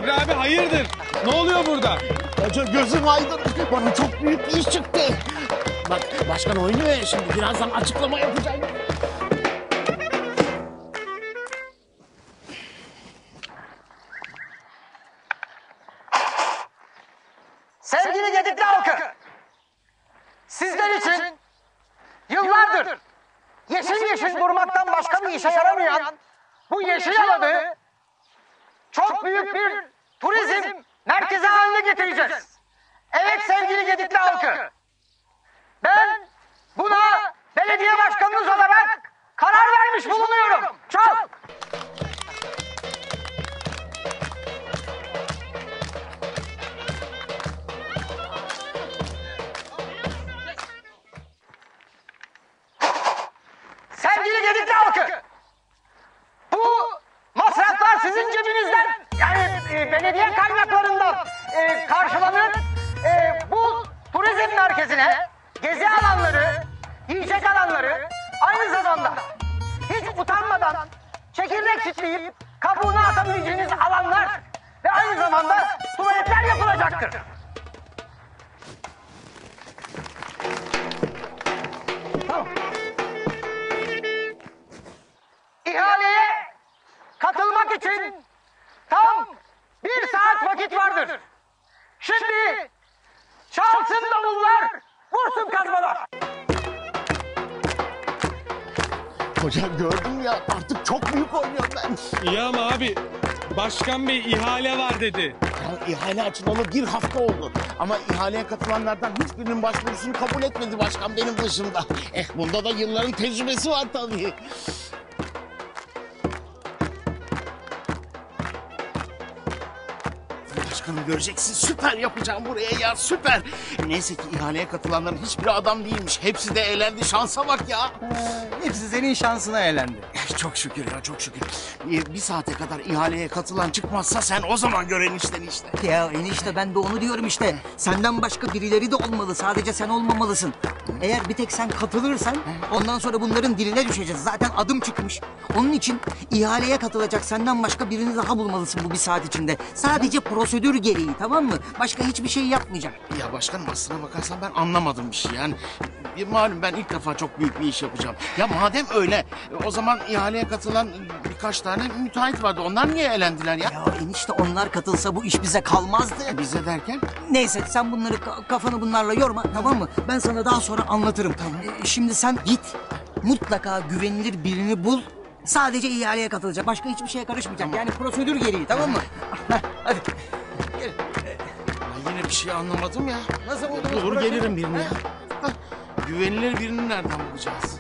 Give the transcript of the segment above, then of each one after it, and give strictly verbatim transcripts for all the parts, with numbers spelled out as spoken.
Sabri abi hayırdır? Ne oluyor burada? Hoca gözüm aydın. Bana çok büyük bir iş çıktı. Bak başkan oynuyor ya şimdi. Birazdan açıklama yapacağım. Sevgili Gedikli halkı, sizler için yıllardır yeşil yeşil durmaktan başka bir işe yaramayan bu yeşil alanı çok büyük bir turizm merkezi haline getireceğiz. Evet sevgili Gedikli halkı, ben buna belediye başkanınız olarak karar vermiş bulunuyorum. Çok. Sevgili Gedikli halkı, bu masraflar sizin cebinizden, yani e, belediye kaynaklarından e, karşılanır. E, bu turizm merkezine gezi alanları, yiyecek alanları, aynı zamanda hiç utanmadan çekirdek çitleyip kabuğunu atabileceğiniz alanlar ve aynı zamanda tuvaletler yapılacaktır. Tamam. İhaleye katılmak için tam bir saat vakit vardır. Şimdi çalsın davullar, vursun kazmalar. Hocam gördün ya artık çok büyük oynuyorum ben. İyi ama abi başkan bey ihale var dedi. Ya ihale açılalı bir hafta oldu. Ama ihaleye katılanlardan hiçbirinin başvurusunu kabul etmedi başkan benim dışımda. Eh bunda da yılların tecrübesi var tabii. Başkanım göreceksin süper yapacağım buraya ya süper. Neyse ki ihaleye katılanların hiçbiri adam değilmiş. Hepsi de eğlendi şansa bak ya. Hepsi senin şansına eğlendi. Çok şükür ya çok şükür. Bir, bir saate kadar ihaleye katılan çıkmazsa sen o zaman gör enişteni işte. Ya enişte ben de onu diyorum işte. Senden başka birileri de olmalı. Sadece sen olmamalısın. Eğer bir tek sen katılırsan ondan sonra bunların diline düşeceğiz. Zaten adım çıkmış. Onun için ihaleye katılacak senden başka birini daha bulmalısın bu bir saat içinde. Sadece prosedür gereği, tamam mı? Başka hiçbir şey yapmayacak. Ya başkanım aslına bakarsan ben anlamadım bir şey yani. Bir malum ben ilk defa çok büyük bir iş yapacağım. Ya madem öyle o zaman ihaleye katılan birkaç tane müteahhit vardı. Onlar niye elendiler ya? Ya enişte onlar katılsa bu iş bize kalmazdı. Bize derken? Neyse sen bunları ka- kafanı bunlarla yorma, tamam mı? Ben sana daha sonra anlatırım. Ee, şimdi sen git mutlaka güvenilir birini bul. Sadece ihaleye katılacak. Başka hiçbir şeye karışmayacak. Yani prosedür gereği, tamam mı? Hadi. Gel. Ben yine bir şey anlamadım ya. Nasıl buldunuz? Dur burası? gelirim birine ya. Hah, güvenilir birini nereden bulacağız?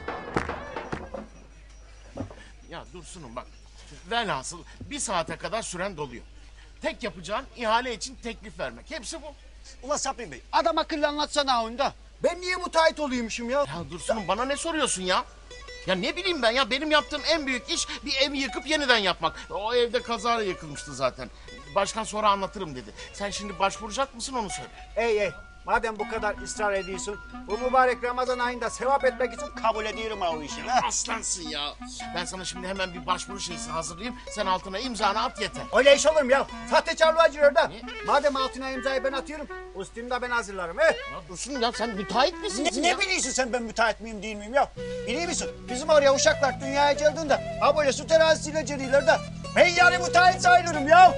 Ya Dursun'um bak. Velhasıl bir saate kadar süren doluyor. Tek yapacağın ihale için teklif vermek. Hepsi bu. Ula Sabri Bey, adam akıllı anlatsana oyunda. Ben niye müteahhit oluyormuşum ya? Ya Dursun'um bana ne soruyorsun ya? Ya ne bileyim ben ya benim yaptığım en büyük iş bir evi yıkıp yeniden yapmak. O evde kazara yıkılmıştı zaten. Başkan sonra anlatırım dedi. Sen şimdi başvuracak mısın onu söyle. Ey ey, madem bu kadar ısrar ediyorsun, bu mübarek Ramazan ayında sevap etmek için kabul ediyorum ha o işi. Ha? Aslansın ya. Ben sana şimdi hemen bir başvuru şeysi hazırlayayım. Sen altına imzanı at yeter. Öyle iş olur mu ya? Sahtekarlığa giriyor da. Madem altına imzayı ben atıyorum, üstünü de ben hazırlarım. He? Ya Dursun ya sen müteahhit misin? Ne, ne biliyorsun sen ben müteahhit miyim değil miyim ya? Biliyor musun? Bizim oraya uşaklar dünyaya geldiğinde ha böyle su terazisiyle geliyorlar da ben yani müteahhit sayılırım ya.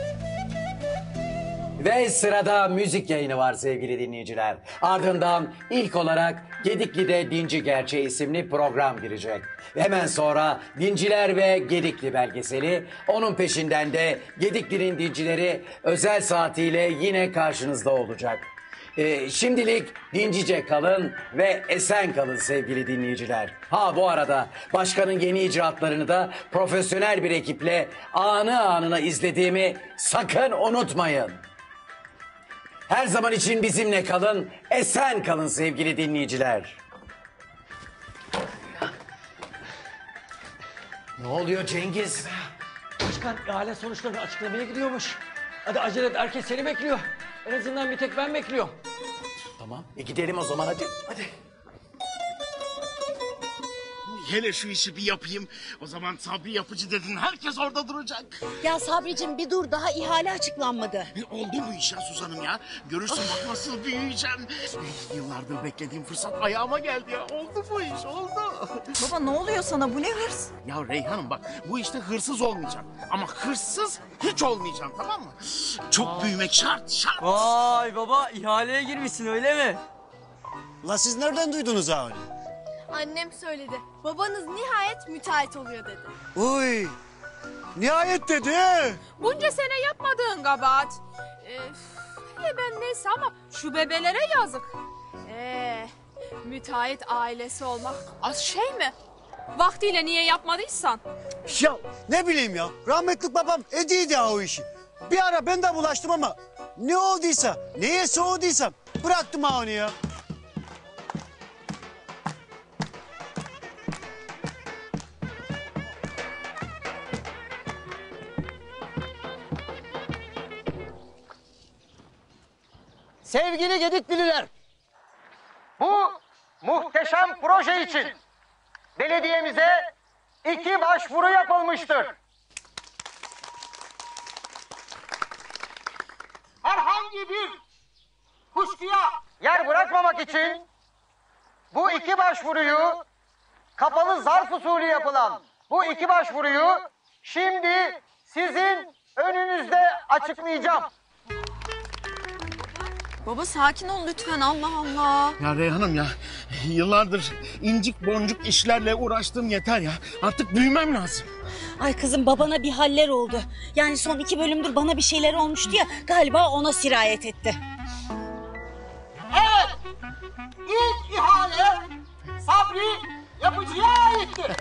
Ve sırada müzik yayını var sevgili dinleyiciler. Ardından ilk olarak Gedikli'de Dinci Gerçeği isimli program girecek. Ve hemen sonra Dinciler ve Gedikli belgeseli, onun peşinden de Gedikli'nin dincileri özel saatiyle yine karşınızda olacak. Ee, şimdilik dincice kalın ve esen kalın sevgili dinleyiciler. Ha bu arada başkanın yeni icraatlarını da profesyonel bir ekiple anı anına izlediğimi sakın unutmayın. Her zaman için bizimle kalın, esen kalın sevgili dinleyiciler. Ne oluyor Cengiz? Başkan ihale sonuçlarını açıklamaya gidiyormuş. Hadi acele et, herkes seni bekliyor. En azından bir tek ben bekliyorum. Tamam, e gidelim o zaman hadi. Hadi. hele şu işi bir yapayım. O zaman Sabri Yapıcı dedin, herkes orada duracak. Ya Sabricim bir dur, daha ihale açıklanmadı. E, Oldu bu iş ya Suzan'ım ya. Görürsün bak nasıl büyüyeceğim. Eh, Yıllardır beklediğim fırsat ayağıma geldi ya. Oldu bu iş, oldu. Baba ne oluyor sana, bu ne hırs? Ya Reyhan'ım bak, bu işte hırsız olmayacağım. Ama hırsız hiç olmayacağım, tamam mı? Çok büyümek şart, şart. Vay baba, ihaleye girmişsin öyle mi? La siz nereden duydunuz ha onu? Annem söyledi. Babanız nihayet müteahhit oluyor dedi. Uy. Nihayet dedi. he. Bunca sene yapmadığın kabahat. Ee, hele ben neyse ama şu bebelere yazık. Ee, müteahhit ailesi olmak az şey mi? Vaktiyle niye yapmadıysan? Ya ne bileyim ya. Rahmetli babam ediydi ya o işi. Bir ara ben de bulaştım ama ne olduysa, neye soğuduysam bıraktım ha onu ya. Sevgili Gedikliler, bu muhteşem proje için belediyemize iki başvuru yapılmıştır. Herhangi bir kuşkuya yer bırakmamak için bu iki başvuruyu kapalı zarf usulü yapılan bu iki başvuruyu şimdi sizin önünüzde açıklayacağım. Baba sakin ol lütfen, Allah Allah. Ya Reyhan'ım ya, yıllardır incik boncuk işlerle uğraştığım yeter ya. Artık büyümem lazım. Ay kızım, babana bir haller oldu. Yani son iki bölümdür bana bir şeyler olmuştu ya, galiba ona sirayet etti. Evet, ilk ihale Sabri Yapıcı'ya aittir.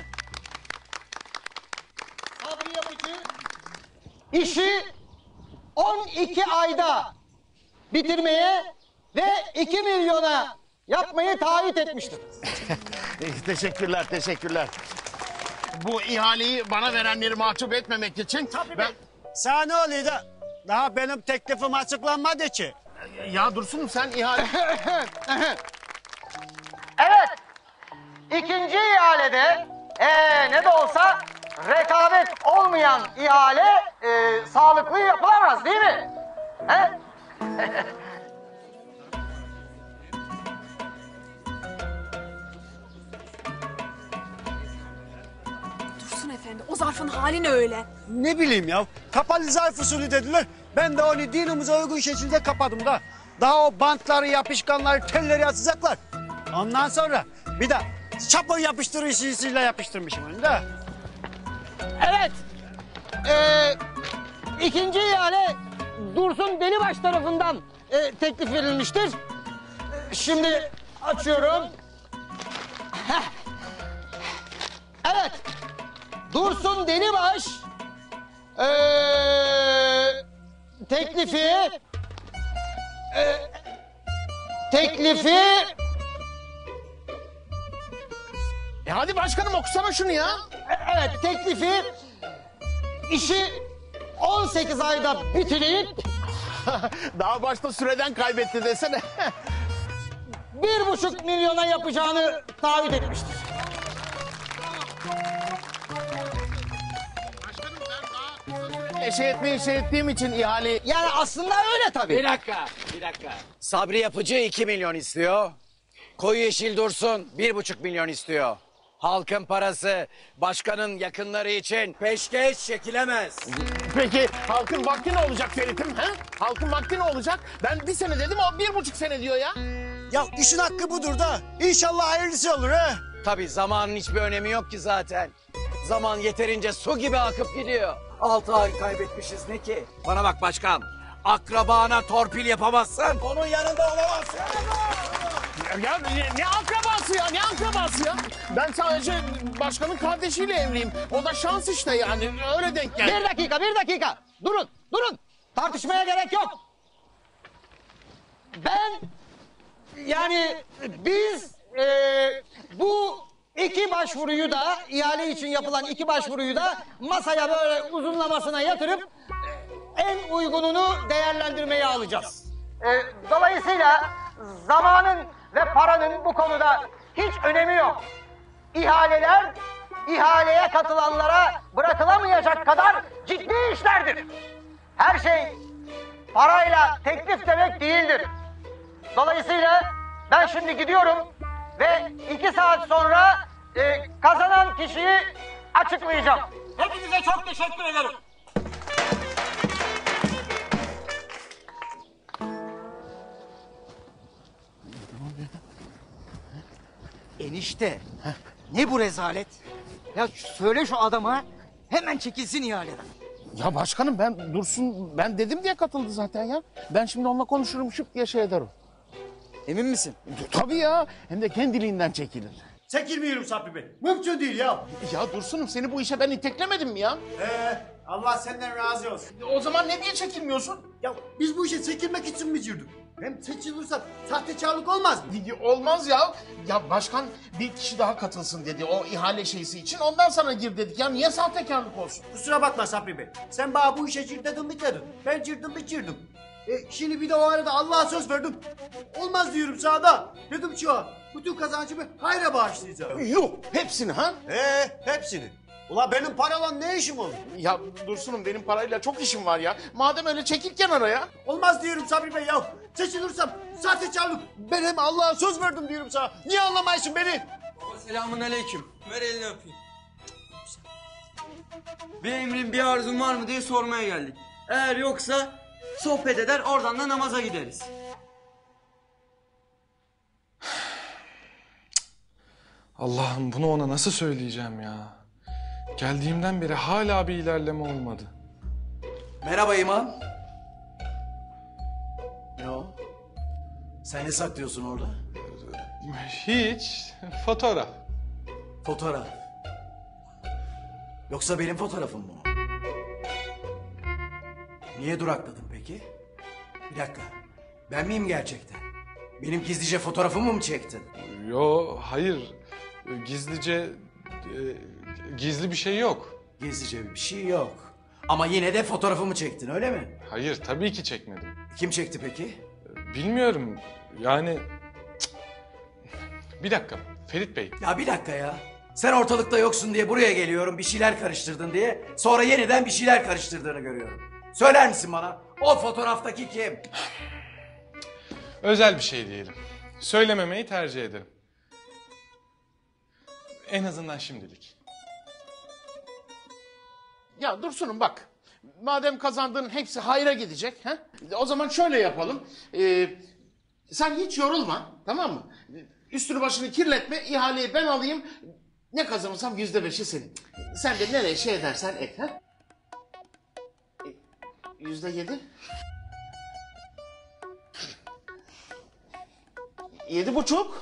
Sabri Yapıcı işi on iki ayda bitirmeye ve iki milyona yapmayı taahhüt etmiştir. Eh, teşekkürler, teşekkürler. Bu ihaleyi bana verenleri mahcup etmemek için ben... Sana ne oluyor da? Daha benim teklifim açıklanmadı ki. Ya Dursun, sen ihale... Evet, ikinci ihalede ee, ne de olsa rekabet olmayan ihale ee, sağlıklı yapılamaz değil mi? He? Dursun efendi, o zarfın hali ne öyle? Ne bileyim ya. Kapalı zarf usulü dediler. Ben de onu dinimize uygun şekilde kapadım da. Daha o bantları, yapışkanları, telleri atacaklar. Ondan sonra bir de çapı yapıştırıcısıyla yapıştırmışım onu da. Evet, ee, ikinci ihale Dursun Delibaş tarafından ee, teklif verilmiştir. Şimdi açıyorum. Heh. Evet, Dursun Delibaş ee, teklifi ee, teklifi E hadi başkanım, okusana şunu ya. evet teklifi işi on sekiz ayda bitirip Daha başta süreden kaybetti desene. bir buçuk milyona yapacağını taahhüt etmiştir. Başkanım, ben daha kısa şey etmeyi şey ettiğim için ihale... Yani aslında öyle tabii. Bir dakika, bir dakika. Sabri Yapıcı iki milyon istiyor. Koyu Yeşil Dursun bir buçuk milyon istiyor. Halkın parası başkanın yakınları için peşkeş çekilemez. Peki halkın vakti ne olacak Ferit'im? He? Halkın vakti ne olacak? Ben bir sene dedim, o bir buçuk sene diyor ya. Ya işin hakkı budur da. İnşallah hayırlısı olur ha. Tabii zamanın hiçbir önemi yok ki zaten. Zaman yeterince su gibi akıp gidiyor. Altı ay kaybetmişiz ne ki? Bana bak başkan. Akrabana torpil yapamazsın. Onun yanında olamazsın. Ya ne, ne akrabası ya, ne akrabası ya? Ben sadece başkanın kardeşiyle evliyim. O da şans işte yani, öyle denk geldi. Bir dakika, bir dakika. Durun, durun. Tartışmaya gerek yok. Ben, yani biz e, bu iki başvuruyu da, ihale için yapılan iki başvuruyu da masaya böyle uzunlamasına yatırıp en uygununu değerlendirmeye alacağız. E, dolayısıyla zamanın ve paranın bu konuda hiç önemi yok. ihaleler ihaleye katılanlara bırakılamayacak kadar ciddi işlerdir. Her şey parayla teklif demek değildir. Dolayısıyla ben şimdi gidiyorum ve iki saat sonra e, kazanan kişiyi açıklayacağım. Hepinize çok teşekkür ederim. Enişte. Ne bu rezalet? Ya söyle şu adama hemen çekilsin ihaleden. Ya başkanım ben Dursun ben dedim diye katıldı zaten ya. Ben şimdi onunla konuşurum şıp diye şey eder o. Emin misin? Tabii ya hem de kendiliğinden çekilir. Çekilmiyorum Sabri Bey. Mümkün değil ya. Ya Dursun'um seni bu işe ben iteklemedim mi ya? Ee, Allah senden razı olsun. O zaman ne diye çekilmiyorsun? Ya biz bu işe çekilmek için mi girdik? Hem seçilirsen sahtekarlık olmaz mı? Olmaz ya. Ya başkan bir kişi daha katılsın dedi o ihale şeysi için. Ondan sana gir dedik. Ya niye sahtekarlık olsun? Kusura bakma Sabri Bey. Sen bana bu işe gir dedin bitirdin. Ben girdim bitirdim. E, şimdi bir de o arada Allah'a söz verdim. Olmaz diyorum sana da. Dedim ki o bütün kazancımı hayra bağışlayacağım. Yok hepsini ha? Ee, hepsini. Ula benim parayla ne işim olur? Ya Dursun'um benim parayla çok işim var ya. Madem öyle çekil kenara ya. Olmaz diyorum Sabri Bey ya. Seçilirsem sahtekarlık. Ben hem Allah'a söz verdim diyorum sana. Niye anlamayısın beni? Baba selamun aleyküm. Ver elini öpeyim. Bir emrin bir arzun var mı diye sormaya geldik. Eğer yoksa sohbet eder oradan da namaza gideriz. Allah'ım bunu ona nasıl söyleyeceğim ya? Geldiğimden beri hala bir ilerleme olmadı. Merhaba imam. Ne o? Sen ne saklıyorsun orada? Hiç. Fotoğraf. Fotoğraf. Yoksa benim fotoğrafım mı o? Niye durakladın peki? Bir dakika. Ben miyim gerçekten? Benim gizlice fotoğrafımı mı çektin? Yo, hayır. Gizlice... e, gizli bir şey yok. Gizlice bir şey yok. Ama yine de fotoğrafımı çektin öyle mi? Hayır, tabii ki çekmedim. Kim çekti peki? Bilmiyorum. Yani... Cık. Bir dakika, Ferit Bey. Ya bir dakika ya. Sen ortalıkta yoksun diye buraya geliyorum bir şeyler karıştırdın diye. Sonra yeniden bir şeyler karıştırdığını görüyorum. Söyler misin bana? O fotoğraftaki kim? Özel bir şey diyelim. Söylememeyi tercih ederim. En azından şimdilik. Ya Dursun'um bak. Madem kazandığın hepsi hayra gidecek. He? O zaman şöyle yapalım. Ee, sen hiç yorulma. Tamam mı? Üstünü başını kirletme. İhaleyi ben alayım. Ne kazanırsam yüzde beşi senin. Sen de nereye şey edersen et. He? Yüzde yedi. Yedi buçuk.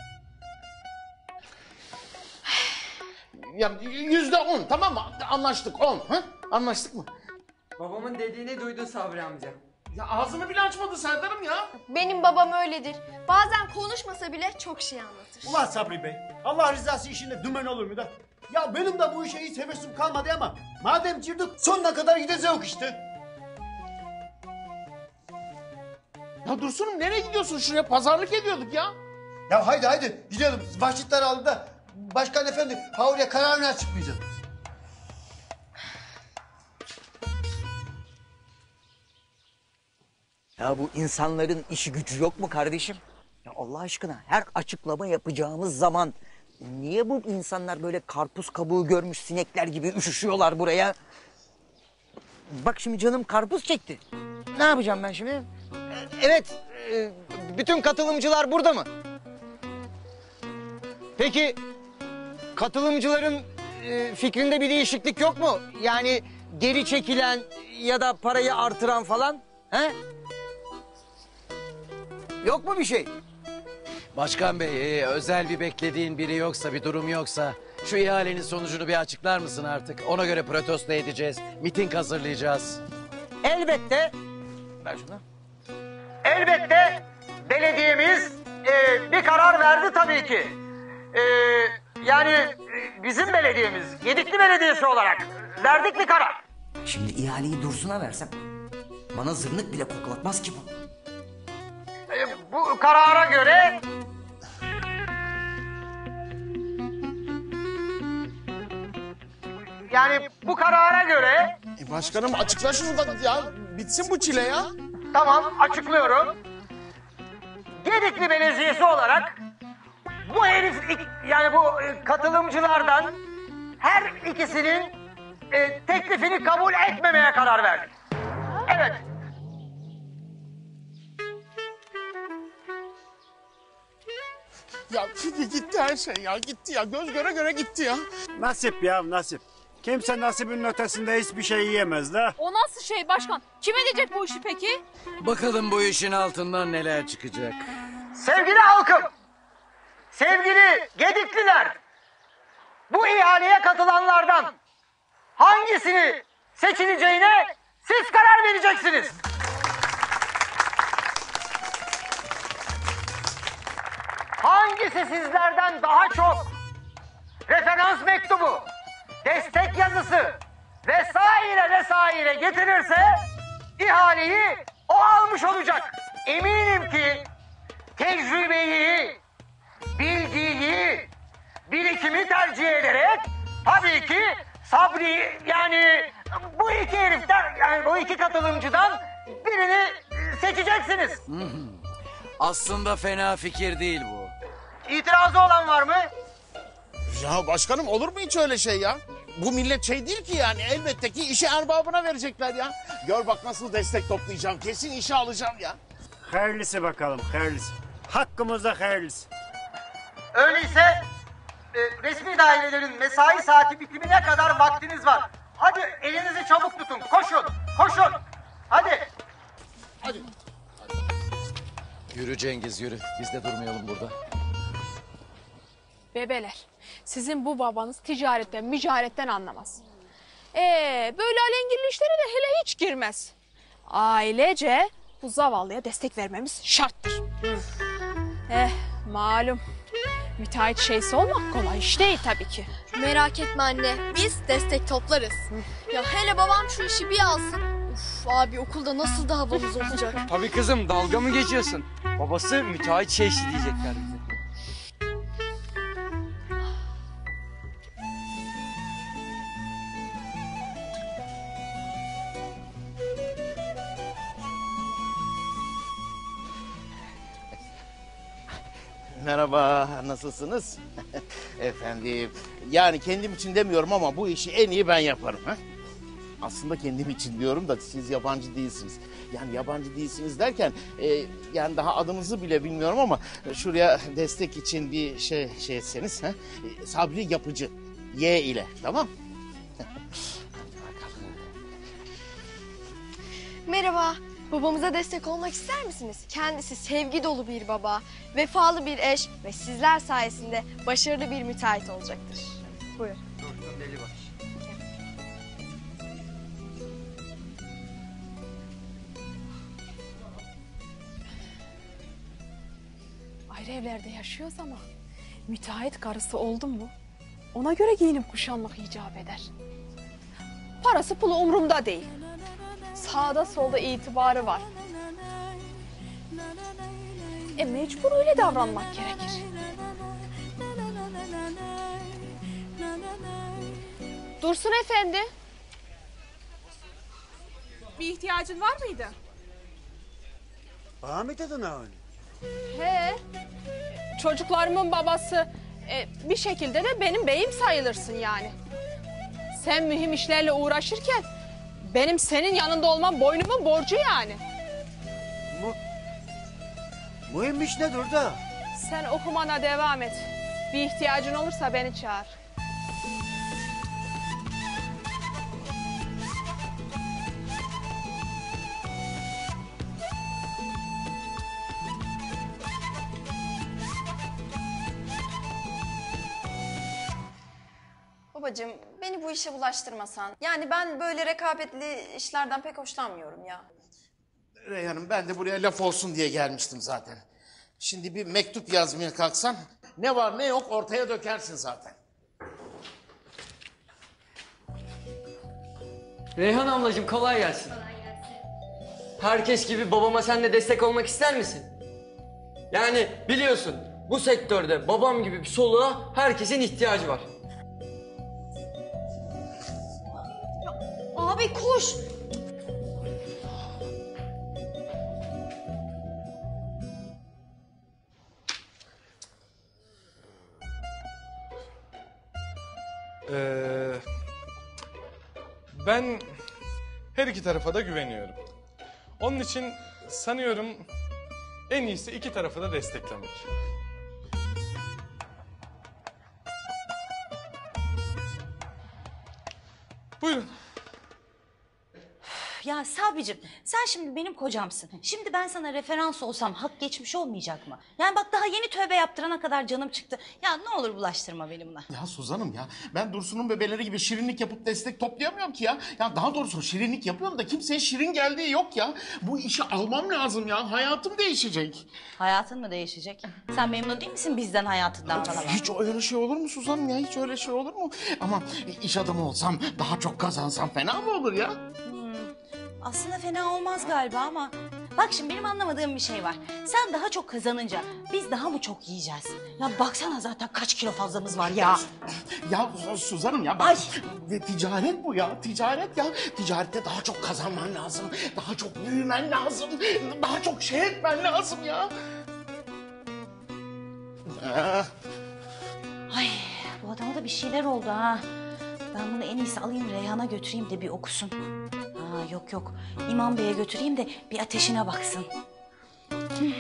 Ya yüzde on tamam mı? Anlaştık on. Ha? Anlaştık mı? Babamın dediğini duydun Sabri amca. Ya ağzını bile açmadı Serdar'ım ya. Benim babam öyledir. Bazen konuşmasa bile çok şey anlatır. Ulan Sabri Bey, Allah rızası işinde dümen olur mu da? Ya benim de bu işe hiç hevesim kalmadı ama madem girdik sonuna kadar gideceğiz işte. Ya Dursun'um nereye gidiyorsun? Şuraya pazarlık ediyorduk ya. Ya haydi haydi gidelim. Vakitler aldı da başkan efendi havluya kararını açıklayacak. Ya bu insanların işi gücü yok mu kardeşim? Ya Allah aşkına her açıklama yapacağımız zaman niye bu insanlar böyle karpuz kabuğu görmüş sinekler gibi üşüşüyorlar buraya? Bak şimdi canım karpuz çekti. Ne yapacağım ben şimdi? Evet, e, bütün katılımcılar burada mı? Peki katılımcıların e, fikrinde bir değişiklik yok mu? Yani geri çekilen ya da parayı artıran falan? He? Yok mu bir şey? Başkan Bey, e, özel bir beklediğin biri yoksa, bir durum yoksa... ...şu ihalenin sonucunu bir açıklar mısın artık? Ona göre protesto edeceğiz, miting hazırlayacağız. Elbette. Ver şunu. Elbette belediyemiz e, bir karar verdi tabii ki. E, yani e, bizim belediyemiz, Gedikli Belediyesi olarak verdik bir karar. Şimdi ihaleyi Dursun'a versem bana zırnık bile koklatmaz ki bu. E, bu karara göre yani bu karara göre... E başkanım açıkla şunu da ya. Bitsin bu çile ya. Tamam, açıklıyorum. Gedikli Belediyesi olarak bu herif, yani bu e, katılımcılardan her ikisinin e, teklifini kabul etmemeye karar verdik. Evet. Ya gitti her şey ya. Gitti ya. Göz göre göre gitti ya. Nasip ya nasip. Kimse nasibinin ötesinde hiçbir şey yiyemez de. O nasıl şey başkan? Kim edecek bu işi peki? Bakalım bu işin altından neler çıkacak. Sevgili halkım, sevgili Gedikliler, bu ihaleye katılanlardan hangisini seçileceğine siz karar vereceksiniz. Hangisi sizlerden daha çok referans mektubu, destek yazısı vesaire vesaire getirirse ihaleyi o almış olacak. Eminim ki tecrübeyi, bilgiyi, birikimi tercih ederek tabii ki Sabri, yani bu iki heriften, yani bu iki katılımcıdan birini seçeceksiniz. Aslında fena fikir değil bu. İtirazı olan var mı? Ya başkanım olur mu hiç öyle şey ya? Bu millet şey değil ki yani. Elbette ki işi erbabına verecekler ya. Gör bak nasıl destek toplayacağım. Kesin işe alacağım ya. Hayırlısı bakalım, hayırlısı. Hakkımızda hayırlısı. Öyleyse e, resmi dairelerin mesai saati bitimine kadar vaktiniz var. Hadi elinizi çabuk tutun, koşun, koşun. Hadi. Hadi. Yürü Cengiz yürü. Biz de durmayalım burada. Bebeler, sizin bu babanız ticaretten, mücaretten anlamaz. Ee, böyle alengirli işlere de hele hiç girmez. Ailece bu zavallıya destek vermemiz şarttır. Eh, malum. Müteahhit şeysi olmak kolay iş değil tabii ki. Merak etme anne, biz destek toplarız. Ya hele babam şu işi bir alsın. Uf abi, okulda nasıl da havamız olacak. Tabii kızım, dalga mı geçiyorsun? Babası müteahhit şeysi diyecekler bize. Merhaba, nasılsınız? Efendim, yani kendim için demiyorum ama bu işi en iyi ben yaparım. Ha? Aslında kendim için diyorum da siz yabancı değilsiniz. Yani yabancı değilsiniz derken, e, yani daha adınızı bile bilmiyorum ama şuraya destek için bir şey şey etseniz. Ha? E, Sabri Yapıcı, Y ile, tamam? Merhaba, babamıza destek olmak ister misiniz? Kendisi sevgi dolu bir baba, vefalı bir eş ve sizler sayesinde başarılı bir müteahhit olacaktır. Buyur. Ayrı evlerde yaşıyoruz ama müteahhit karısı oldum mu ona göre giyinip kuşanmak icap eder. Parası pulu umurumda değil. Sağda solda itibarı var. E mecbur öyle davranmak gerekir. Dursun Efendi. Bir ihtiyacın var mıydı? Bana mı dedin abi? He. Çocuklarımın babası. E, bir şekilde de benim beyim sayılırsın yani. Sen mühim işlerle uğraşırken benim senin yanında olmam boynumun borcu yani. Mu Mühim iş nedir da? Sen okumana devam et. Bir ihtiyacın olursa beni çağır. Babacığım beni bu işe bulaştırmasan. Yani ben böyle rekabetli işlerden pek hoşlanmıyorum ya. Reyhan'ım ben de buraya laf olsun diye gelmiştim zaten. Şimdi bir mektup yazmaya kalksan ne var ne yok ortaya dökersin zaten. Reyhan ablacığım kolay gelsin. Herkes gibi babama sen de destek olmak ister misin? Yani biliyorsun bu sektörde babam gibi bir soluğa herkesin ihtiyacı var. Abi koş. Ee, ben her iki tarafa da güveniyorum. Onun için sanıyorum en iyisi iki tarafı da desteklemek. Buyurun. Ya Sabri'cim sen şimdi benim kocamsın. Şimdi ben sana referans olsam hak geçmiş olmayacak mı? Yani bak daha yeni tövbe yaptırana kadar canım çıktı. Ya ne olur bulaştırma beni buna. Ya Suzan'ım ya ben Dursun'un bebeleri gibi şirinlik yapıp destek toplayamıyorum ki ya. Ya daha doğrusu şirinlik yapıyorum da kimseye şirin geldiği yok ya. Bu işi almam lazım ya. Hayatım değişecek. Hayatın mı değişecek? Sen memnun değil misin bizden, hayatından falan? Hiç öyle şey olur mu Suzan'ım ya? Hiç öyle şey olur mu? Ama iş adamı olsam, daha çok kazansam fena mı olur ya? Aslında fena olmaz galiba ama... Bak şimdi benim anlamadığım bir şey var. Sen daha çok kazanınca biz daha mı çok yiyeceğiz? Ya baksana zaten kaç kilo fazlamız var ya. Ya Suzan'ım ya bak... Ay. Ve ticaret bu ya, ticaret ya. Ticarette daha çok kazanman lazım. Daha çok büyümen lazım. Daha çok şey etmen lazım ya. Ah. Ay bu adama da bir şeyler oldu ha. Ben bunu en iyisi alayım Reyhan'a götüreyim de bir okusun. Ha yok yok İmam Bey'e götüreyim de bir ateşine baksın. Hmm.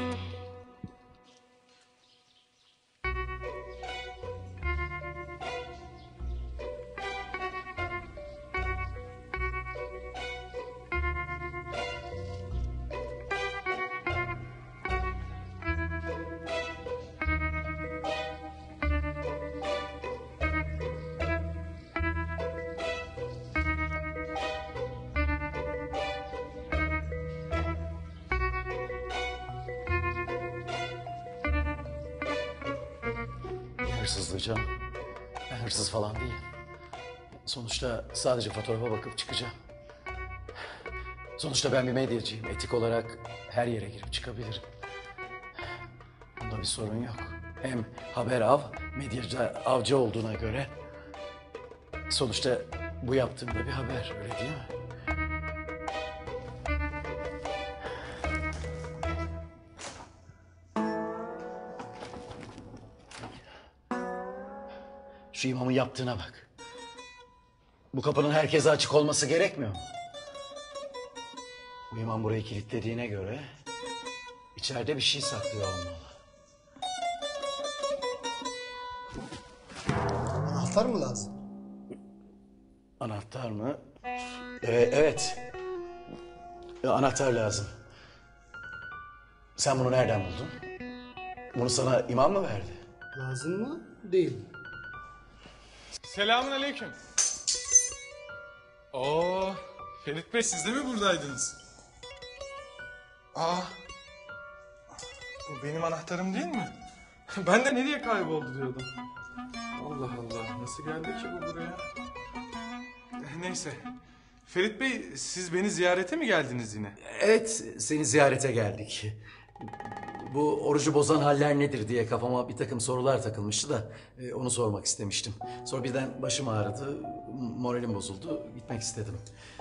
Hırsızlığı canım. Ben hırsız falan değilim. Sonuçta sadece fotoğrafa bakıp çıkacağım. Sonuçta ben bir medyacıyım. Etik olarak her yere girip çıkabilirim. Bunda bir sorun yok. Hem haber av, medyacı avcı olduğuna göre... Sonuçta bu yaptığım da bir haber, öyle değil mi? Şu imamın yaptığına bak. Bu kapının herkese açık olması gerekmiyor mu? Bu imam burayı kilitlediğine göre içeride bir şey saklıyor olmalı. Anahtar mı lazım? Anahtar mı? Ee, evet. Ee, anahtar lazım. Sen bunu nereden buldun? Bunu sana imam mı verdi? Lazım mı? Değil. Selamun aleyküm. Oo, Ferit Bey siz de mi buradaydınız? Aa, bu benim anahtarım değil mi? Ben de nereye kayboldu diyordum. Allah Allah, nasıl geldi ki bu buraya? Neyse, Ferit Bey siz beni ziyarete mi geldiniz yine? Evet, seni ziyarete geldik. Bu orucu bozan haller nedir diye kafama bir takım sorular takılmıştı da e, onu sormak istemiştim. Sonra birden başım ağrıdı, moralim bozuldu, gitmek istedim.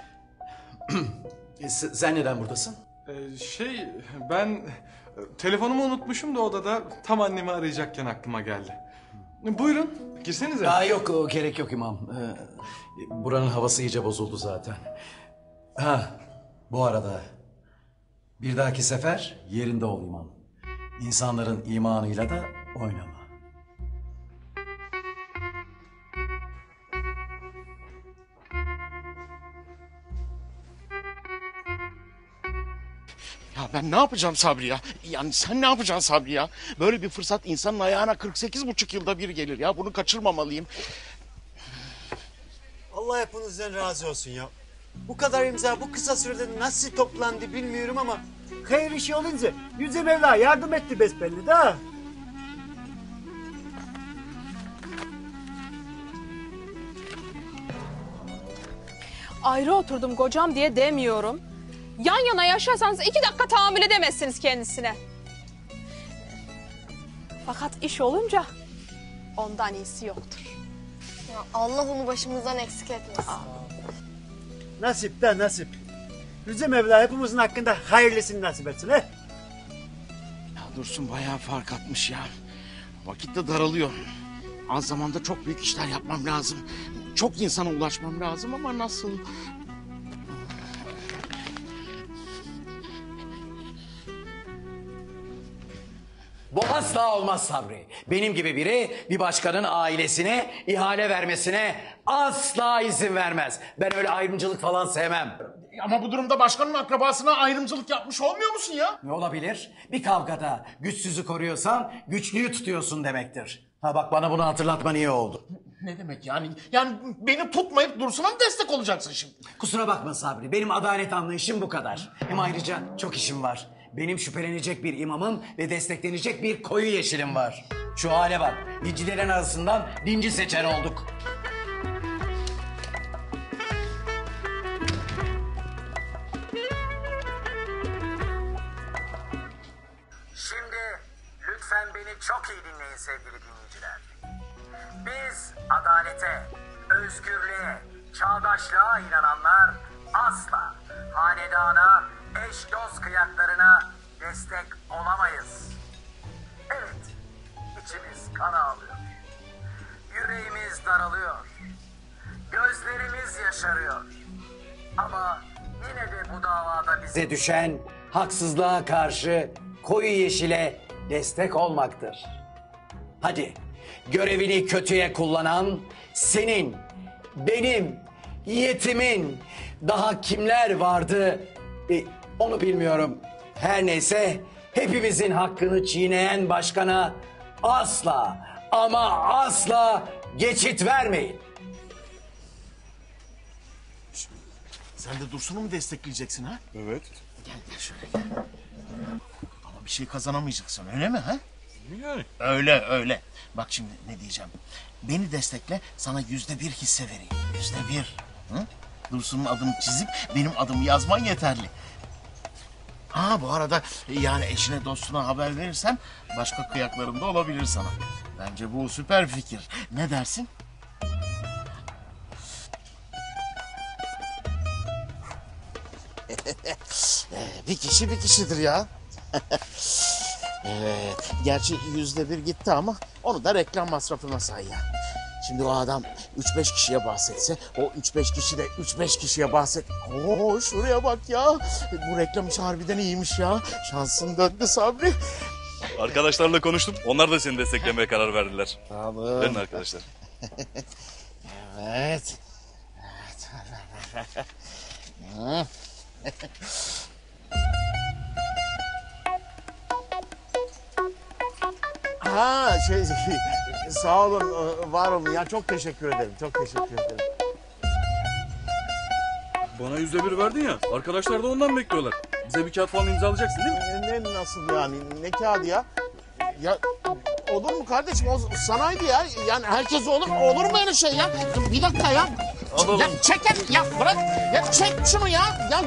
e, sen neden buradasın? Ee, şey, ben telefonumu unutmuşum da odada tam annemi arayacakken aklıma geldi. Buyurun, girsenize. Aa, yok, o, gerek yok imam. Ee, buranın havası iyice bozuldu zaten. Ha, bu arada bir dahaki sefer yerinde ol imam. İnsanların imanıyla da oynama. Ya ben ne yapacağım Sabri ya? Yani sen ne yapacaksın Sabri ya? Böyle bir fırsat insanın ayağına kırk sekiz buçuk yılda bir gelir ya. Bunu kaçırmamalıyım. Allah hepinizden razı olsun ya. Bu kadar imza bu kısa sürede nasıl toplandı bilmiyorum ama... hayır işi olunca Yüce Mevla yardım etti besbelli de. Ha. Ayrı oturdum kocam diye demiyorum. Yan yana yaşarsanız iki dakika tahammül edemezsiniz kendisine. Fakat iş olunca ondan iyisi yoktur. Ya Allah onu başımızdan eksik etmesin. Nasip de nasip. Yüce Mevla hepimizin hakkında hayırlısını nasip etsin he. Ya Dursun bayağı fark atmış ya. Vakit de daralıyor. Az zamanda çok büyük işler yapmam lazım. Çok insana ulaşmam lazım ama nasıl? Bu asla olmaz Sabri. Benim gibi biri bir başkanın ailesine ihale vermesine asla izin vermez. Ben öyle ayrımcılık falan sevmem. Ama bu durumda başkanın akrabasına ayrımcılık yapmış olmuyor musun ya? Ne olabilir? Bir kavgada güçsüzü koruyorsan güçlüyü tutuyorsun demektir. Ha bak bana bunu hatırlatman iyi oldu. Ne demek yani? Yani beni tutmayıp Dursun'a mı destek olacaksın şimdi? Kusura bakma Sabri. Benim adalet anlayışım bu kadar. Hem ayrıca çok işim var. Benim şüphelenecek bir imamım ve desteklenecek bir koyu yeşilim var. Şu hale bak. Dincilerin arasından dinci seçer olduk. Şimdi lütfen beni çok iyi dinleyin sevgili dinleyiciler. Biz adalete, özgürlüğe, çağdaşlığa inananlar asla hanedana, eş dost kıyaklarına destek olamayız. Evet, içimiz kan ağlıyor. Yüreğimiz daralıyor. Gözlerimiz yaşarıyor. Ama yine de bu davada bize... Bize düşen haksızlığa karşı koyu yeşile destek olmaktır. Hadi görevini kötüye kullanan senin, benim, yetimin daha kimler vardı e, onu bilmiyorum. Her neyse hepimizin hakkını çiğneyen başkana asla ama asla geçit vermeyin. Sen de Dursun'u mu destekleyeceksin ha? Evet. Gel gel şöyle gel. Ama bir şey kazanamayacaksın öyle mi ha? Yani. Öyle öyle. Bak şimdi ne diyeceğim. Beni destekle sana yüzde bir hisse vereyim. Yüzde bir. Hı? Dursun'un adını çizip benim adımı yazman yeterli. Ha bu arada yani eşine dostuna haber verirsen başka kıyaklarım da olabilir sana. Bence bu süper fikir. Ne dersin? Bir kişi bir kişidir ya. Evet, gerçi yüzde bir gitti ama onu da reklam masrafına say ya. Şimdi o adam üç beş kişiye bahsetse, o üç beş kişi de üç beş kişiye bahset. Oo şuraya bak ya. Bu reklam işi harbiden iyiymiş ya. Şansın döndü Sabri. Arkadaşlarla konuştum. Onlar da seni desteklemeye karar verdiler. Tamam. Verin arkadaşlar. Evet. Evet. Ha şey, şey sağ olun var olun ya çok teşekkür ederim çok teşekkür ederim. Bana yüzde bir verdin ya. Arkadaşlar da ondan bekliyorlar. Bize bir kağıt falan imzalayacaksın değil mi? Ne, ne nasıl yani ne kağıdı ya? Ya olur mu kardeşim o sanaydı ya yani herkes olur olur mu öyle şey ya? Bir dakika ya. Alalım. Ya çek ya bırak ya çek şunu ya. Ya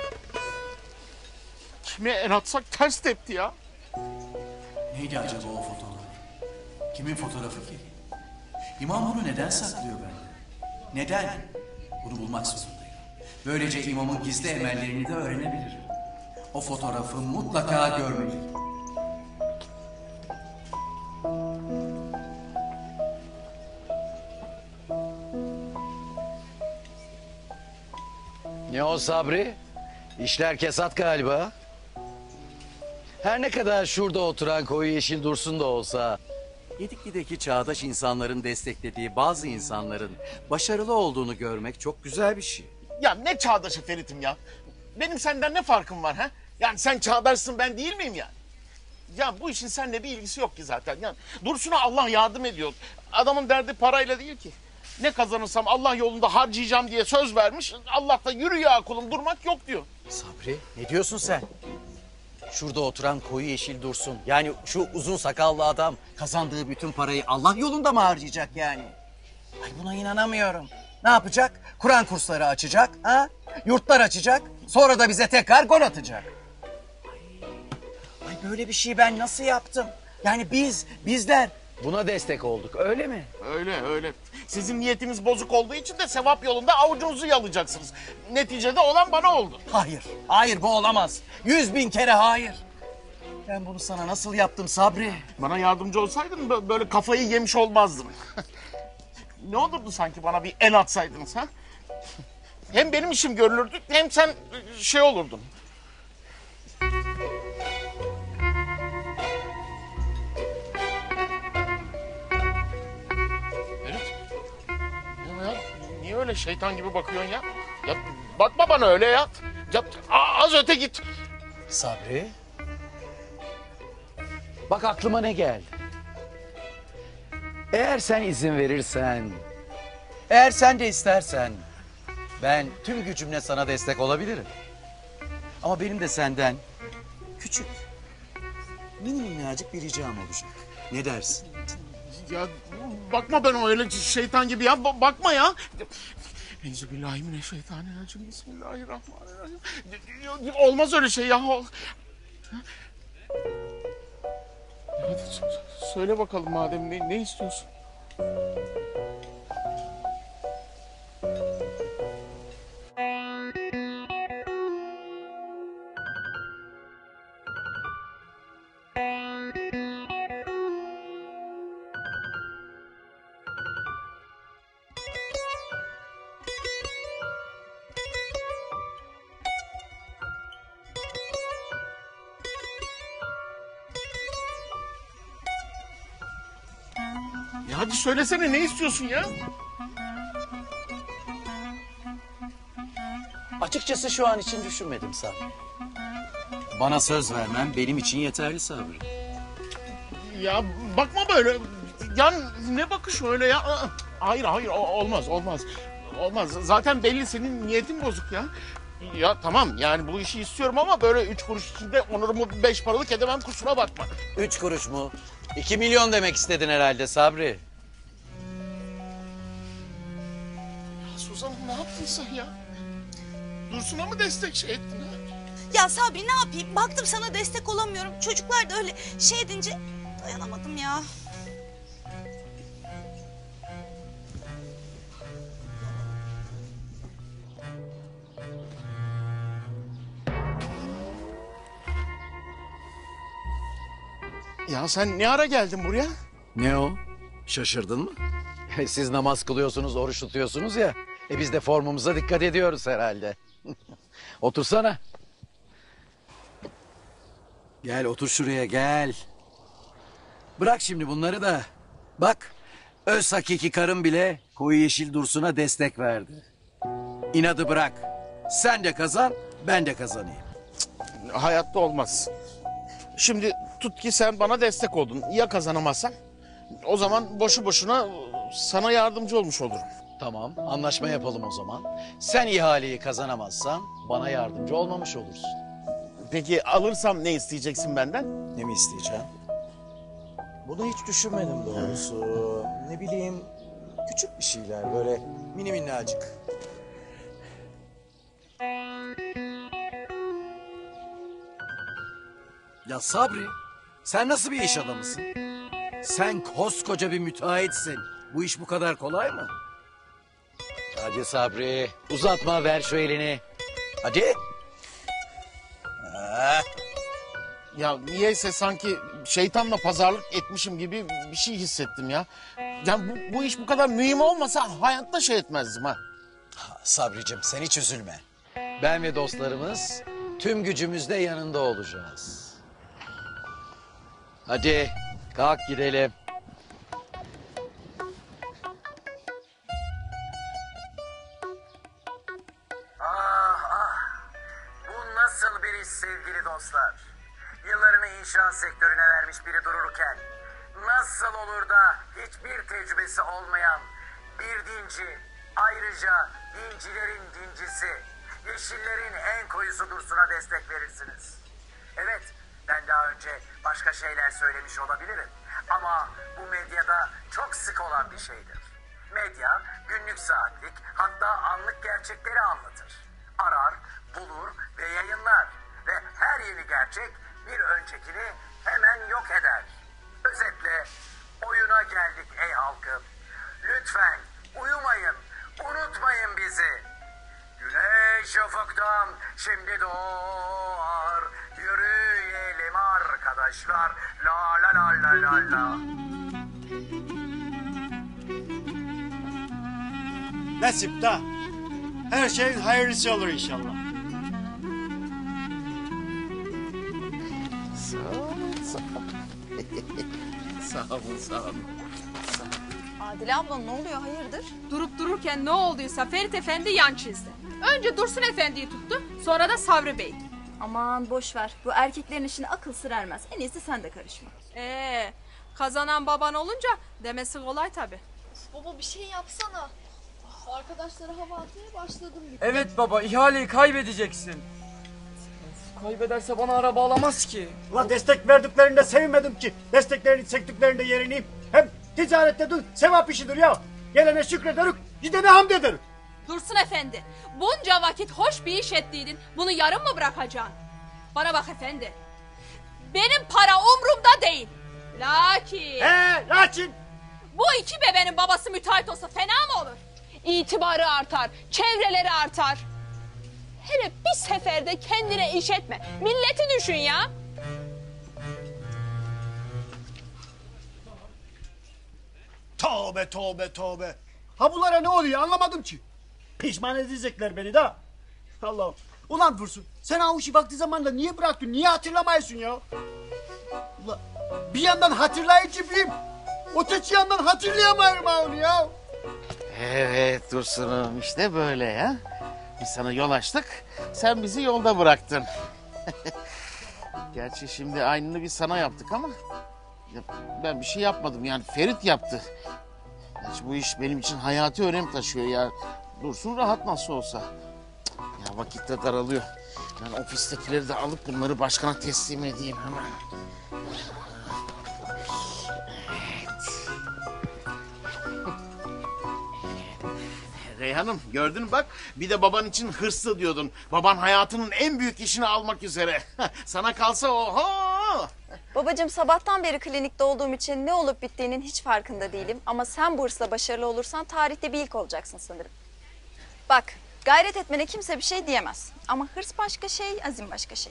kime el atsak ters tepti ya. Neydi acaba o fotoğraf? Kimin fotoğrafı ki? İmam bunu neden saklıyor benden? Neden? Bunu bulmak zorundayım. Böylece imamın gizli emellerini de öğrenebilirim. O fotoğrafı mutlaka görmeliyim. Ne o Sabri? İşler kesat galiba. Her ne kadar şurada oturan koyu yeşil Dursun da olsa... Gedikli'deki çağdaş insanların desteklediği bazı insanların başarılı olduğunu görmek çok güzel bir şey. Ya ne çağdaşı Ferit'im ya? Benim senden ne farkım var ha? Yani sen çağdaşsın ben değil miyim yani? Ya bu işin seninle bir ilgisi yok ki zaten. Yani Dursun'a Allah yardım ediyor. Adamın derdi parayla değil ki. Ne kazanırsam Allah yolunda harcayacağım diye söz vermiş. Allah da yürü ya kulum durmak yok diyor. Sabri ne diyorsun sen? Şurada oturan koyu yeşil Dursun. Yani şu uzun sakallı adam kazandığı bütün parayı Allah yolunda mı harcayacak yani? Ay buna inanamıyorum. Ne yapacak? Kur'an kursları açacak, ha? Yurtlar açacak. Sonra da bize tekrar gol atacak. Ay, ay böyle bir şey ben nasıl yaptım? Yani biz, bizler buna destek olduk öyle mi? Öyle öyle. Sizin niyetiniz bozuk olduğu için de sevap yolunda avucunuzu yalayacaksınız. Neticede olan bana oldu. Hayır, hayır bu olamaz. Yüz bin kere hayır. Ben bunu sana nasıl yaptım Sabri? Bana yardımcı olsaydın bö- böyle kafayı yemiş olmazdın. Ne olurdu sanki bana bir el atsaydınız ha? Hem benim işim görülürdü hem sen şey olurdun. Ferit. Ya, ya, niye öyle şeytan gibi bakıyorsun ya? Ya bakma bana öyle ya. Ya a- az öte git. Sabri. Bak aklıma ne geldi. Eğer sen izin verirsen, eğer sen de istersen ben tüm gücümle sana destek olabilirim. Ama benim de senden küçük, mini minnacık bir ricam olacak. Ne dersin? Ya bakma ben o öyle şeytan gibi ya. Ba- bakma ya. Euzubillahimineşşeytanirracim. Bismillahirrahmanirrahim. Olmaz öyle şey ya. Hadi söyle bakalım madem ne, ne istiyorsun? Ya hadi söylesene ne istiyorsun ya? Açıkçası şu an için düşünmedim Sabri. Bana söz vermen benim için yeterli Sabri. Ya bakma böyle. Ya ne bakış öyle ya? Aa, hayır hayır o- olmaz olmaz. Olmaz. Zaten belli senin niyetin bozuk ya. Ya tamam yani bu işi istiyorum ama böyle üç kuruş içinde onurumu beş paralık edemem kusura bakma. Üç kuruş mu? İki milyon demek istedin herhalde Sabri. Suzan ne yaptın sen ya? Dursun'a mı destek şey ettin ha? Ya Sabri ne yapayım? Baktım sana destek olamıyorum. Çocuklar da öyle şey edince dayanamadım ya. Ya sen ne ara geldin buraya? Ne o? Şaşırdın mı? Siz namaz kılıyorsunuz, oruç tutuyorsunuz ya. E biz de formumuza dikkat ediyoruz herhalde. Otursana. Gel otur şuraya gel. Bırak şimdi bunları da. Bak öz hakiki karım bile koyu yeşil Dursun'a destek verdi. İnadı bırak. Sen de kazan, ben de kazanayım. Hayatta olmaz. Şimdi tut ki sen bana destek oldun. Ya kazanamazsan? O zaman boşu boşuna sana yardımcı olmuş olurum. Tamam, anlaşma yapalım o zaman. Sen ihaleyi kazanamazsan bana yardımcı olmamış olursun. Peki alırsam ne isteyeceksin benden? Ne mi isteyeceğim? Bunu hiç düşünmedim doğrusu. Ne bileyim, küçük bir şeyler böyle mini minnacık. Ya Sabri, sen nasıl bir iş adamısın? Sen koskoca bir müteahhitsin. Bu iş bu kadar kolay mı? Hadi Sabri, uzatma ver şu elini. Hadi. Ha. Ya niyeyse sanki şeytanla pazarlık etmişim gibi bir şey hissettim ya. Yani bu, bu iş bu kadar mühim olmasa hayatta şey etmezdim ha. Sabricim sen hiç üzülme. Ben ve dostlarımız tüm gücümüzle yanında olacağız. Hadi kalk gidelim. Ah ah. Bu nasıl bir iş sevgili dostlar? Yıllarını inşaat sektörüne vermiş biri dururken nasıl olur da hiçbir tecrübesi olmayan bir dinci, ayrıca dincilerin dincisi, yeşillerin en koyusu Dursun'a destek verirsiniz? Evet, ben daha önce başka şeyler söylemiş olabilirim ama bu medyada çok sık olan bir şeydir. Medya günlük saatlik hatta anlık gerçekleri anlatır. Arar, bulur ve yayınlar ve her yeni gerçek bir öncekini hemen yok eder. Özetle oyuna geldik ey halkım. Lütfen zaman şimdi doğar. Yürüyelim arkadaşlar. La la la la la la. Nasip da. Her şeyin hayırlısı olur inşallah. Sağ olun, sağ olun. Sağ olun, sağ olun. Adile abla ne oluyor hayırdır? Durup dururken ne olduysa Ferit Efendi yan çizdi. Önce Dursun Efendi'yi tuttu, sonra da Sabri Bey. Aman boş ver. Bu erkeklerin işine akıl sır ermez. En iyisi sen de karışma. Ee, kazanan baban olunca demesi kolay tabii. Baba bir şey yapsana. Of, arkadaşlara hava atmaya başladım. Bir. Evet baba, ihaleyi kaybedeceksin. Of, kaybederse bana araba alamaz ki. Ulan destek verdiklerinde sevinmedim ki. Desteklerini çektiklerinde yerini. Hem ticarette dur, sevap işidir ya. Gelene şükrederük, gidene hamd ederük. Dursun Efendi, bunca vakit hoş bir iş ettiydin. Bunu yarım mı bırakacaksın? Bana bak efendi. Benim para umrumda değil. Lakin... He, lakin... Bu iki bebenin babası müteahhit olsa fena mı olur? İtibarı artar, çevreleri artar. Hele bir seferde kendine iş etme. Milleti düşün ya. Tövbe tövbe tövbe. Ha bunlara ne oluyor anlamadım ki. Pişman edecekler beni de. Allah'ım. Ulan Dursun sen ha o işi vakti zamanında niye bıraktın? Niye hatırlamayasın ya? Ulan, bir yandan hatırlayıcı bileyim. Öteki yandan hatırlayamıyorum ha onu ya. Evet Dursun'um işte böyle ya. Biz sana yol açtık, sen bizi yolda bıraktın. Gerçi şimdi aynını biz sana yaptık ama... ya ben bir şey yapmadım yani Ferit yaptı. Gerçi bu iş benim için hayati önem taşıyor ya. Dursun rahat nasıl olsa. Ya vakit de daralıyor. Ben ofistekileri de alıp bunları başkana teslim edeyim hemen. Reyhan'ım gördün mü bak bir de baban için hırslı diyordun. Baban hayatının en büyük işini almak üzere. Sana kalsa oho. Babacığım sabahtan beri klinikte olduğum için ne olup bittiğinin hiç farkında değilim. Ama sen bu hırsla başarılı olursan tarihte bir ilk olacaksın sanırım. Bak gayret etmene kimse bir şey diyemez. Ama hırs başka şey, azim başka şey.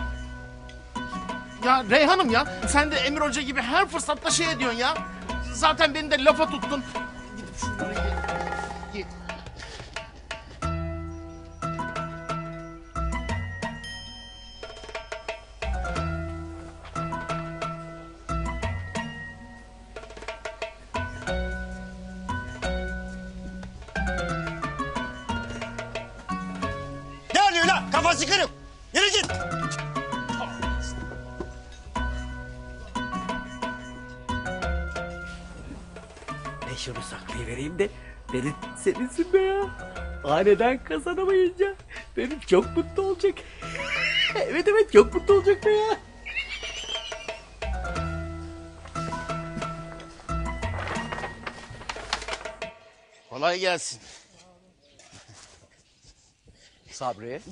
Ya Reyhan'ım ya sen de Emir Hoca gibi her fırsatta şey ediyorsun ya. Zaten beni de lafa tuttun. Gidip şunları ye. ye. Ne oluyor lan? Kafası kırık. Yürü git. Ben şunu saklayıvereyim de beni sevinsin be ya. Aniden kazanamayınca benim çok mutlu olacak. Evet evet çok mutlu olacak be ya. Kolay gelsin. Sabri.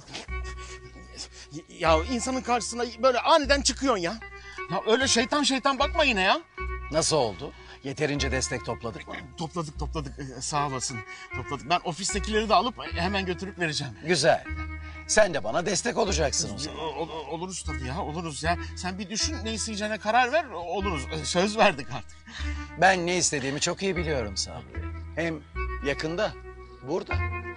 Ya insanın karşısına böyle aniden çıkıyorsun ya. Ya öyle şeytan şeytan bakma yine ya. Nasıl oldu? Yeterince destek topladık mı? Topladık topladık Ee, sağ olasın. Topladık. Ben ofistekileri de alıp hemen götürüp vereceğim. Güzel. Sen de bana destek olacaksın o zaman. Ol- ol- oluruz tabii ya oluruz ya. Sen bir düşün ne isteyeceğine karar ver oluruz. Ee, Söz verdik artık. Ben ne istediğimi çok iyi biliyorum Sabri. Hem yakında, burada.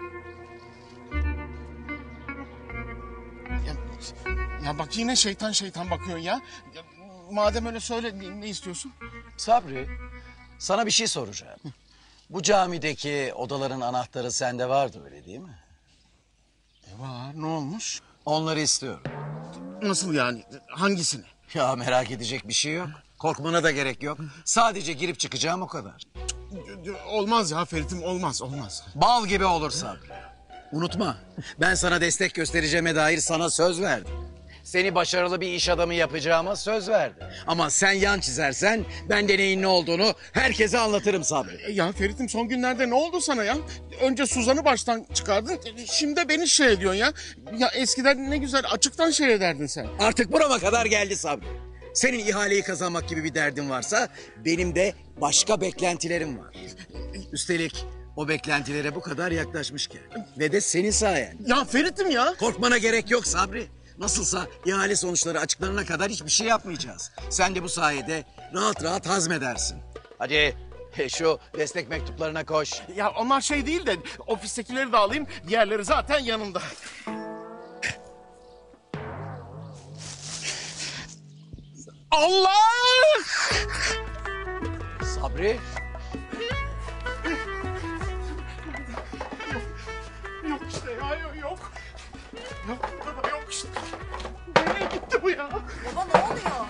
Ya, ya bak yine şeytan şeytan bakıyorsun ya. Ya, madem öyle söyle ne, ne istiyorsun? Sabri, sana bir şey soracağım. Bu camideki odaların anahtarı sende vardı öyle değil mi? E var ne olmuş? Onları istiyorum. Nasıl yani hangisini? Ya merak edecek bir şey yok. Korkmana da gerek yok. Sadece girip çıkacağım o kadar. Olmaz ya Ferit'im olmaz olmaz. Bal gibi olur Sabri. Unutma ben sana destek göstereceğime dair sana söz verdim. Seni başarılı bir iş adamı yapacağıma söz verdim. Ama sen yan çizersen ben de neyin ne olduğunu herkese anlatırım Sabri. Ya Ferit'im son günlerde ne oldu sana ya? Önce Suzan'ı baştan çıkardın şimdi de beni şey ediyorsun ya. Ya eskiden ne güzel açıktan şey ederdin sen. Artık burama kadar geldi Sabri. Senin ihaleyi kazanmak gibi bir derdin varsa benim de başka beklentilerim var. Üstelik O beklentilere bu kadar yaklaşmışken. Ve de senin sayen. Ya Ferit'im ya. Korkmana gerek yok Sabri. Nasılsa ihale sonuçları açıklanana kadar hiçbir şey yapmayacağız. Sen de bu sayede rahat rahat hazmedersin. Hadi şu destek mektuplarına koş. Ya onlar şey değil de ofistekileri de alayım. Diğerleri zaten yanımda. Allah! Sabri. Yok işte ya yok. Yok, yok burada da yok işte. Nereye gitti bu ya? Baba ne oluyor?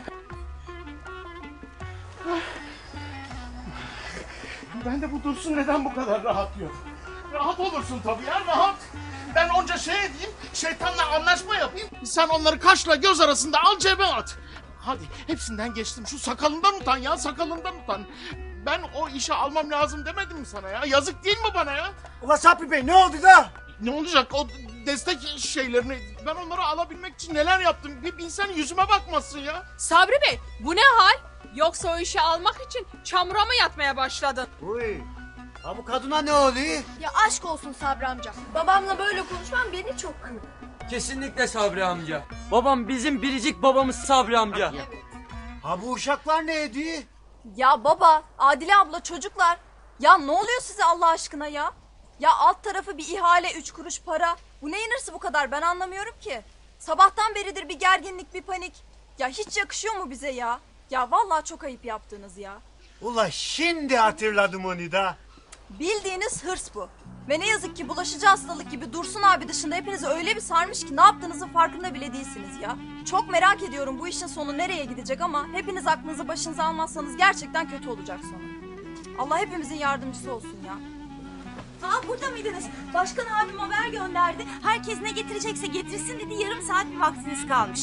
Ben de bu Dursun neden bu kadar rahat diyor. Rahat olursun tabii ya rahat. Ben onca şey edeyim, şeytanla anlaşma yapayım. Sen onları kaşla göz arasında al cebe at. Hadi hepsinden geçtim. Şu sakalından utan ya sakalından utan. Ben o işe almam lazım demedim mi sana ya? Yazık değil mi bana ya? Ulan Sabri Bey ne oldu da? Ne olacak o destek şeylerini ben onları alabilmek için neler yaptım bir bilsen yüzüme bakmasın ya. Sabri Bey bu ne hal? Yoksa o işi almak için çamura mı yatmaya başladın? Uy. Ha bu kadına ne oluyor? Ya aşk olsun Sabri amca. Babamla böyle konuşman beni çok kırdı. Kesinlikle Sabri amca. Babam bizim biricik babamız Sabri amca. Ha bu uşaklar ne ediyor? Ya baba, Adile abla, çocuklar. Ya ne oluyor size Allah aşkına ya? Ya alt tarafı bir ihale, üç kuruş para. Bu neyin hırsı bu kadar ben anlamıyorum ki. Sabahtan beridir bir gerginlik, bir panik. Ya hiç yakışıyor mu bize ya? Ya vallahi çok ayıp yaptınız ya. Ula şimdi hatırladım onu da. Bildiğiniz hırs bu. Ve ne yazık ki bulaşıcı hastalık gibi Dursun abi dışında hepinizi öyle bir sarmış ki ne yaptığınızın farkında bile değilsiniz ya. Çok merak ediyorum bu işin sonu nereye gidecek ama hepiniz aklınızı başınıza almazsanız gerçekten kötü olacak sonu. Allah hepimizin yardımcısı olsun ya. Aa burada mıydınız? Başkan abim haber gönderdi. Herkes ne getirecekse getirsin dedi. Yarım saat bir vaktiniz kalmış.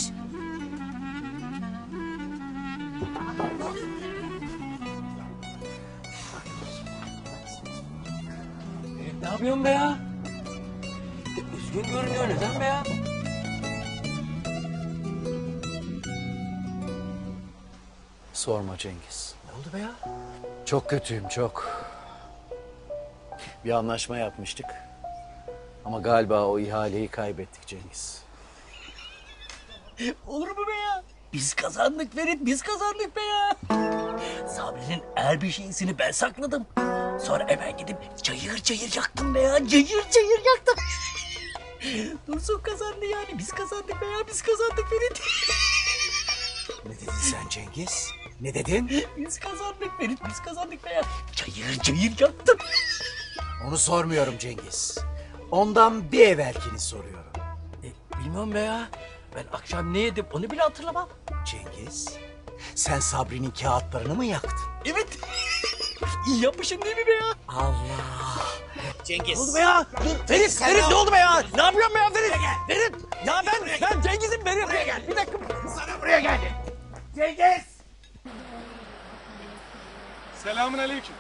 Ne yapıyorsun be ya? Üzgün görünüyor neden be ya? Sorma Cengiz. Ne oldu be ya? Çok kötüyüm çok. Bir anlaşma yapmıştık. Ama galiba o ihaleyi kaybettik Cengiz. Olur mu be ya? Biz kazandık Ferit, biz kazandık be ya. Sabri'nin her bir şeysini ben sakladım. Sonra hemen gidip cayır cayır yaktım be ya. Cayır cayır yaktım. Dursun kazandı yani. Biz kazandık be ya. Biz kazandık Ferit. Ne dedin sen Cengiz? Ne dedin? Biz kazandık Ferit. Biz kazandık be ya. Cayır cayır yaktım. Onu sormuyorum Cengiz. Ondan bir evvelkini soruyorum. E, bilmem be ya. Ben akşam ne yedim onu bile hatırlamam. Cengiz, sen Sabri'nin kağıtlarını mı yaktın? Evet. İyi yapmışım değil mi be ya? Allah. Cengiz. Ne oldu be ya? Dur, Ferit, Sen Ferit ne ne ol- oldu be ya? Ne yapıyorsun be ya Ferit? Ferit, ya ben, ben Cengiz'im Ferit. Buraya gel. Bir dakika. Sana buraya geldi. Cengiz. Selamun aleyküm.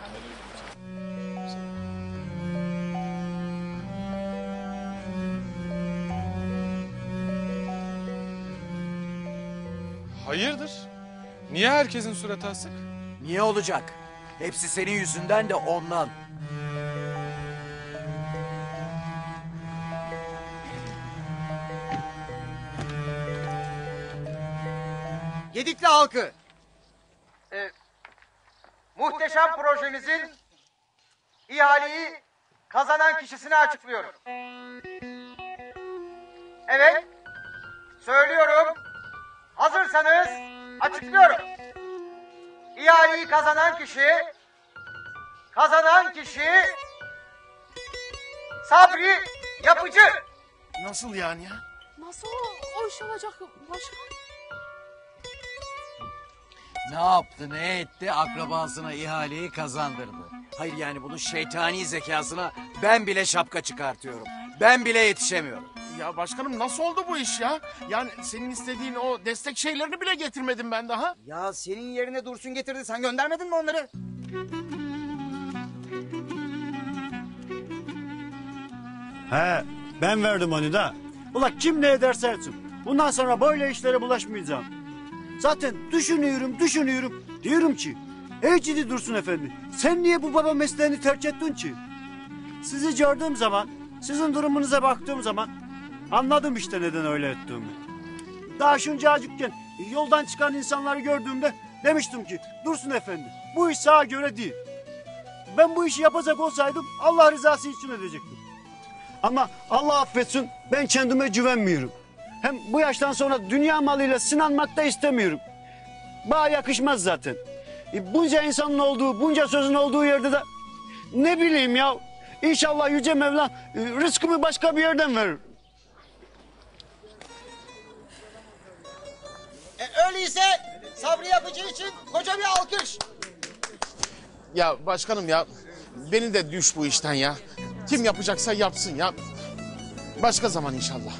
Hayırdır? Niye herkesin suratı asık? Niye olacak? Hepsi senin yüzünden de ondan. Gedikli halkı, e, muhteşem projenizin ihaleyi kazanan kişisini açıklıyorum. Evet, söylüyorum. Hazırsanız açıklıyorum. İhaleyi kazanan kişi, kazanan kişi Sabri Yapıcı. Nasıl yani ya? Nasıl o iş olacak başkan? Ne yaptı ne etti akrabasına ihaleyi kazandırdı. Hayır yani bunun şeytani zekasına ben bile şapka çıkartıyorum. Ben bile yetişemiyorum. Ya başkanım nasıl oldu bu iş ya? Yani senin istediğin o destek şeylerini bile getirmedim ben daha. Ya senin yerine Dursun getirdi. Sen göndermedin mi onları? He ben verdim onu da. Ula kim ne ederse etsin. Bundan sonra böyle işlere bulaşmayacağım. Zaten düşünüyorum düşünüyorum. Diyorum ki ey Cidi Dursun Efendi sen niye bu baba mesleğini tercih ettin ki? sizi gördüğüm zaman, sizin durumunuza baktığım zaman anladım işte neden öyle ettiğimi. Daha şuncacıkken yoldan çıkan insanları gördüğümde demiştim ki Dursun Efendi bu iş sağa göre değil. Ben bu işi yapacak olsaydım Allah rızası için edecektim. Ama Allah affetsin ben kendime güvenmiyorum. Hem bu yaştan sonra dünya malıyla sınanmak da istemiyorum. Bana yakışmaz zaten. E, bunca insanın olduğu, bunca sözün olduğu yerde de ne bileyim ya. İnşallah Yüce Mevlam e, rızkımı başka bir yerden verir. E, öyleyse Sabri Yapıcı için koca bir alkış. Ya başkanım ya beni de düş bu işten ya. Kim yapacaksa yapsın ya. Başka zaman inşallah.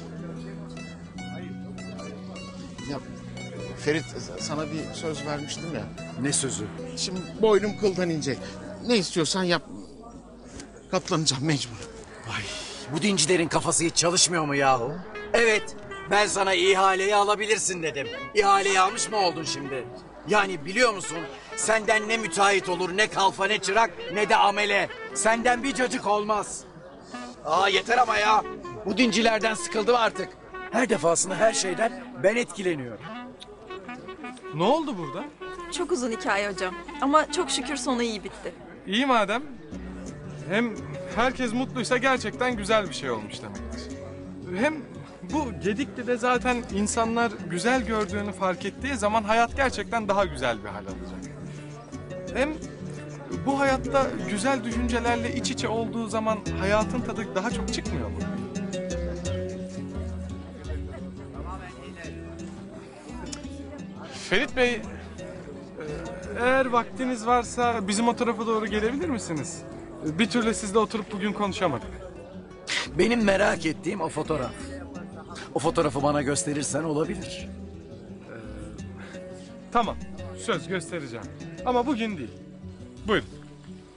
Ya Ferit sana bir söz vermiştim ya. Ne sözü? Şimdi boynum kıldan ince. Ne istiyorsan yap. Katlanacağım mecbur. Ay, bu dincilerin kafası hiç çalışmıyor mu yahu? Evet, ben sana ihaleyi alabilirsin dedim. İhaleyi almış mı oldun şimdi? Yani biliyor musun? Senden ne müteahhit olur, ne kalfa, ne çırak, ne de amele. Senden bir cacık olmaz. Aa yeter ama ya. Bu dincilerden sıkıldım artık. Her defasında her şeyden ben etkileniyorum. Ne oldu burada? Çok uzun hikaye hocam. Ama çok şükür sonu iyi bitti. İyi madem. Hem herkes mutluysa gerçekten güzel bir şey olmuş demektir. Hem bu Gedikli'de zaten insanlar güzel gördüğünü fark ettiği zaman hayat gerçekten daha güzel bir hal alacak. Hem bu hayatta güzel düşüncelerle iç içe olduğu zaman hayatın tadı daha çok çıkmıyor mu? Ferit Bey, eğer vaktiniz varsa bizim o tarafa doğru gelebilir misiniz? Bir türlü sizle oturup bugün konuşamadık. Benim merak ettiğim o fotoğraf. O fotoğrafı bana gösterirsen olabilir. Tamam, söz göstereceğim. Ama bugün değil. Buyurun.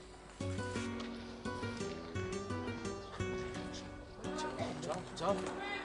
Can,